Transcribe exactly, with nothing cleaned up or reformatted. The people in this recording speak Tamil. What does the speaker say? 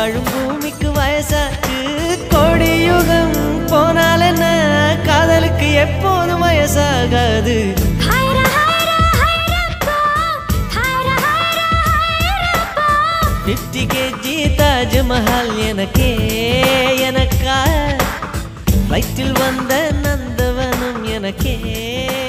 வாழும் பூமிக்கு வயசாச்சு கோடி யுகம் போனால் என்ன காதலுக்கு எப்போதும் வயசாகாது பிப்டி கேஜி தாஜ்மஹால் எனக்கே எனக்கா வயிற்றில் வந்த நந்தவனம் எனக்கே